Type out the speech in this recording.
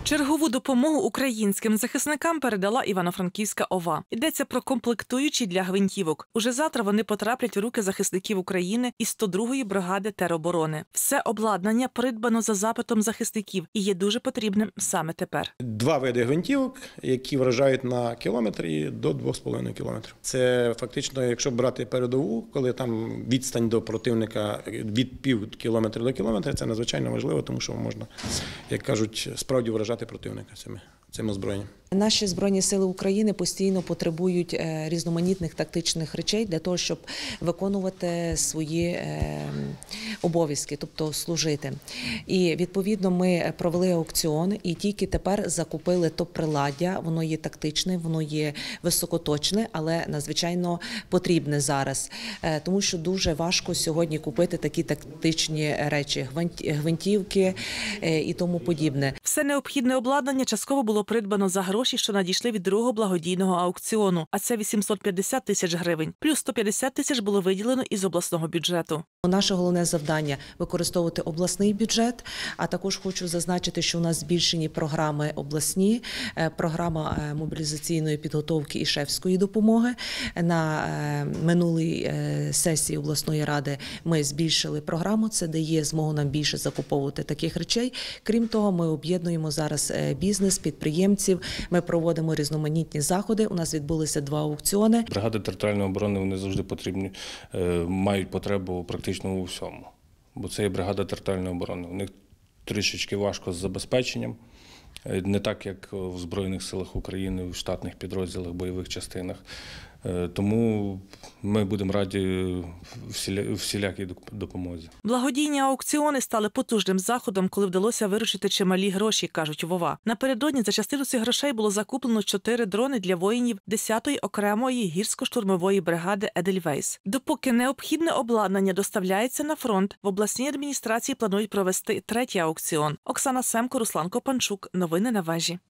Чергову допомогу українським захисникам передала Івано-Франківська ОВА. Йдеться про комплектуючі для гвинтівок. Уже завтра вони потраплять у руки захисників України із 102-ї бригади тероборони. Все обладнання придбано за запитом захисників і є дуже потрібним саме тепер. 2 види гвинтівок, які вражають на кілометр і до 2,5 кілометрів. Це фактично, якщо брати передову, коли там відстань до противника від пів кілометра до кілометра, це надзвичайно важливо, тому що можна, як кажуть, справді вражати противника цим озброєнням. Наші Збройні сили України постійно потребують різноманітних тактичних речей для того, щоб виконувати свої обов'язки, тобто служити. І відповідно ми провели аукціон і тільки тепер закупили то приладдя, воно є тактичне, воно є високоточне, але надзвичайно потрібне зараз, тому що дуже важко сьогодні купити такі тактичні речі, гвинтівки і тому подібне. Все необхідне обладнання частково було придбано за гроші, що надійшли від другого благодійного аукціону, а це 850 тисяч гривень. Плюс 150 тисяч було виділено із обласного бюджету. Наше головне завдання – використовувати обласний бюджет, а також хочу зазначити, що у нас збільшені програми обласні, програма мобілізаційної підготовки і шефської допомоги. На минулій сесії обласної ради ми збільшили програму, це дає змогу нам більше закуповувати таких речей. Крім того, ми об'єднуємо зараз бізнес, підприємців, ми проводимо різноманітні заходи, у нас відбулися 2 аукціони. Бригади територіальної оборони, вони завжди потрібні, мають потребу практично у всьому, бо це є бригада територіальної оборони. У них трішечки важко з забезпеченням, не так, як в Збройних силах України, в штатних підрозділах, бойових частинах. Тому ми будемо раді всілякій допомозі. Благодійні аукціони стали потужним заходом, коли вдалося виручити чималі гроші, кажуть в ОВА. Напередодні за частину цих грошей було закуплено 4 дрони для воїнів 10-ї окремої гірсько-штурмової бригади «Едельвейс». Допоки необхідне обладнання доставляється на фронт, в обласній адміністрації планують провести 3-й аукціон. Оксана Семко, Руслан Копанчук. Новини на Вежі.